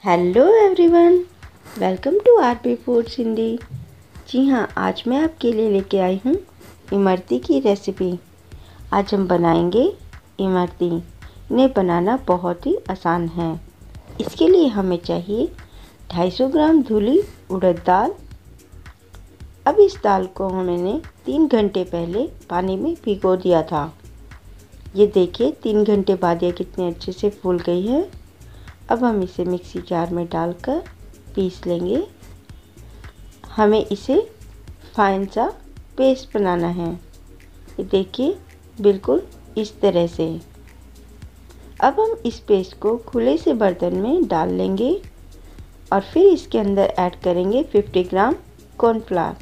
Hello everyone, welcome to RP foods Hindi. जी हाँ, आज मैं आपके लिए लेके आई हूँ इमरती की रेसिपी। आज हम बनाएंगे इमरती। इन्हें बनाना बहुत ही आसान है। इसके लिए हमें चाहिए 250 ग्राम धुली उड़द दाल। अब इस दाल को मैंने 3 घंटे पहले पानी में भिगो दिया था। ये देखिए 3 घंटे बाद ये कितने अच्छे से फूल गई है। अब हम इसे मिक्सी जार में डालकर पीस लेंगे। हमें इसे फाइन सा पेस्ट बनाना है। ये देखिए बिल्कुल इस तरह से। अब हम इस पेस्ट को खुले से बर्तन में डाल लेंगे और फिर इसके अंदर ऐड करेंगे 50 ग्राम कॉर्नफ्लावर।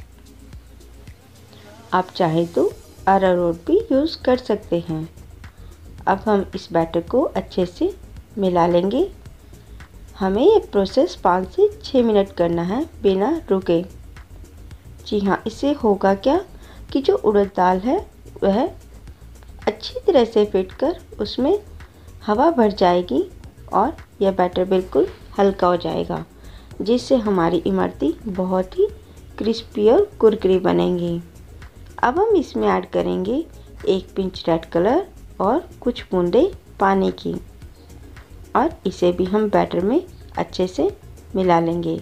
आप चाहे तो अरारोट भी यूज़ कर सकते हैं। अब हम इस बैटर को अच्छे से मिला लेंगे। हमें ये प्रोसेस 5 से 6 मिनट करना है बिना रुके। जी हाँ, इससे होगा क्या कि जो उड़द दाल है वह अच्छी तरह से फिट कर उसमें हवा भर जाएगी और यह बैटर बिल्कुल हल्का हो जाएगा, जिससे हमारी इमरती बहुत ही क्रिस्पी और कुरकुरी बनेंगी। अब हम इसमें ऐड करेंगे 1 पिंच रेड कलर और कुछ बूंदे पानी की और इसे भी हम बैटर में अच्छे से मिला लेंगे।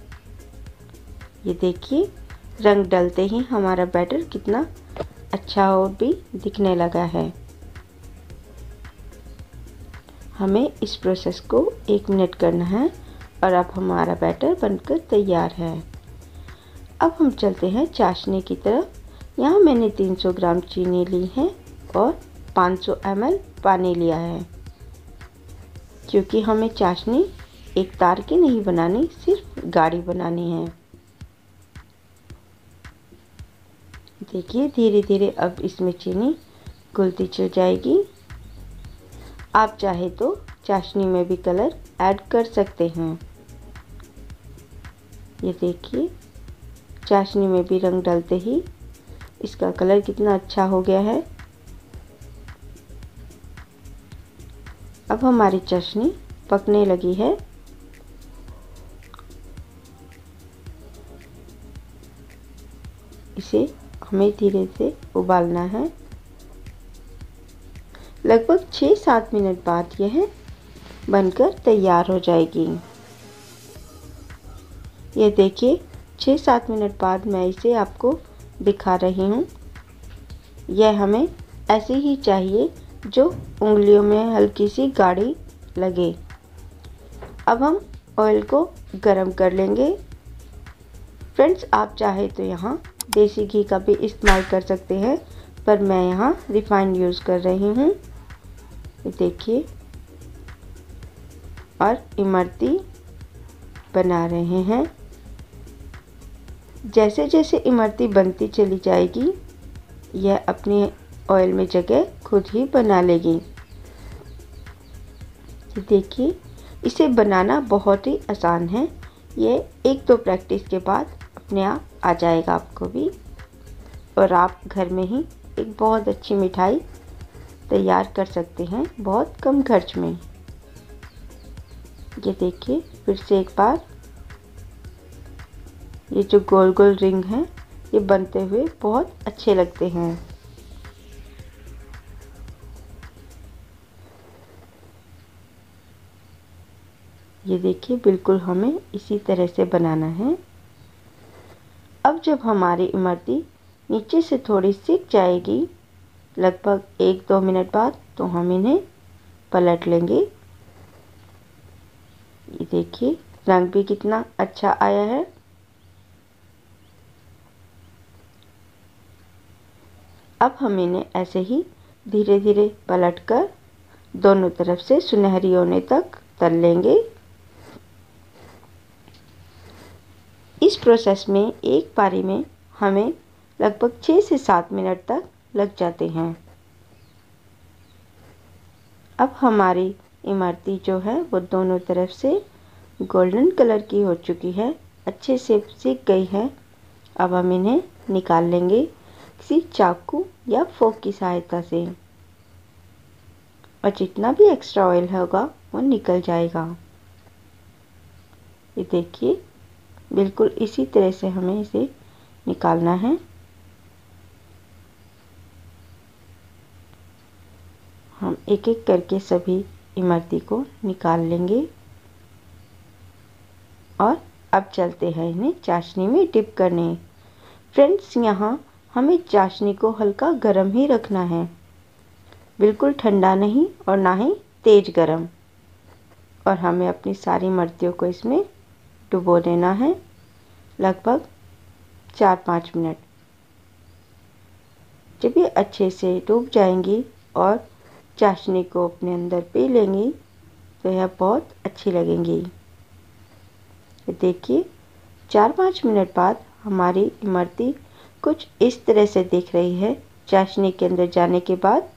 ये देखिए रंग डलते ही हमारा बैटर कितना अच्छा और भी दिखने लगा है। हमें इस प्रोसेस को 1 मिनट करना है और अब हमारा बैटर बनकर तैयार है। अब हम चलते हैं चाशनी की तरफ। यहाँ मैंने 300 ग्राम चीनी ली है और 500 ml पानी लिया है, क्योंकि हमें चाशनी एक तार की नहीं बनानी, सिर्फ गाढ़ी बनानी है। देखिए धीरे धीरे अब इसमें चीनी घुलती चल जाएगी। आप चाहे तो चाशनी में भी कलर ऐड कर सकते हैं। ये देखिए चाशनी में भी रंग डालते ही इसका कलर कितना अच्छा हो गया है। अब हमारी चाशनी पकने लगी है। इसे हमें धीरे से उबालना है। लगभग 6-7 मिनट बाद यह बनकर तैयार हो जाएगी। ये देखिए 6-7 मिनट बाद मैं इसे आपको दिखा रही हूँ। यह हमें ऐसे ही चाहिए जो उंगलियों में हल्की सी गाढ़ी लगे। अब हम ऑयल को गरम कर लेंगे। फ्रेंड्स, आप चाहे तो यहाँ देसी घी का भी इस्तेमाल कर सकते हैं, पर मैं यहाँ रिफाइंड यूज़ कर रही हूँ। ये देखिए और इमरती बना रहे हैं। जैसे जैसे इमरती बनती चली जाएगी यह अपने ऑयल में जगह खुद ही बना लेगी। ये देखिए इसे बनाना बहुत ही आसान है। ये 1-2 प्रैक्टिस के बाद अपने आप आ जाएगा आपको भी, और आप घर में ही एक बहुत अच्छी मिठाई तैयार कर सकते हैं बहुत कम खर्च में। ये देखिए फिर से एक बार ये जो गोल गोल रिंग हैं ये बनते हुए बहुत अच्छे लगते हैं। ये देखिए बिल्कुल हमें इसी तरह से बनाना है। अब जब हमारी इमरती नीचे से थोड़ी सिक जाएगी, लगभग 1-2 मिनट बाद, तो हम इन्हें पलट लेंगे। ये देखिए रंग भी कितना अच्छा आया है। अब हम इन्हें ऐसे ही धीरे धीरे पलटकर दोनों तरफ से सुनहरी होने तक तल लेंगे। इस प्रोसेस में एक बारी में हमें लगभग 6 से 7 मिनट तक लग जाते हैं। अब हमारी इमरती जो है वो दोनों तरफ से गोल्डन कलर की हो चुकी है, अच्छे से सिक गई है। अब हम इन्हें निकाल लेंगे किसी चाकू या फोक की सहायता से, और जितना भी एक्स्ट्रा ऑयल होगा वो निकल जाएगा। ये देखिए, बिल्कुल इसी तरह से हमें इसे निकालना है। हम एक एक करके सभी इमरती को निकाल लेंगे और अब चलते हैं इन्हें चाशनी में डिप करने। फ्रेंड्स, यहाँ हमें चाशनी को हल्का गर्म ही रखना है, बिल्कुल ठंडा नहीं और ना ही तेज गर्म। और हमें अपनी सारी इमरतियों को इसमें डुबो देना है लगभग 4-5 मिनट। जब ये अच्छे से डूब जाएंगी और चाशनी को अपने अंदर पी लेंगी तो यह बहुत अच्छी लगेंगी। देखिए, 4-5 मिनट बाद हमारी इमरती कुछ इस तरह से दिख रही है। चाशनी के अंदर जाने के बाद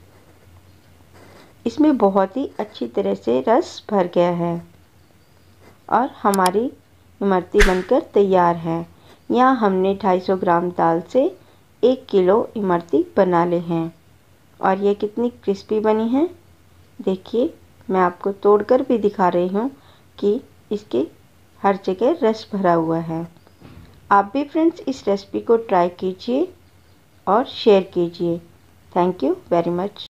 इसमें बहुत ही अच्छी तरह से रस भर गया है और हमारी इमरती बनकर तैयार है। यहाँ हमने 250 ग्राम दाल से 1 किलो इमरती बना ले हैं और ये कितनी क्रिस्पी बनी है। देखिए, मैं आपको तोड़कर भी दिखा रही हूँ कि इसके हर जगह रस भरा हुआ है। आप भी फ्रेंड्स इस रेसिपी को ट्राई कीजिए और शेयर कीजिए। Thank you very much.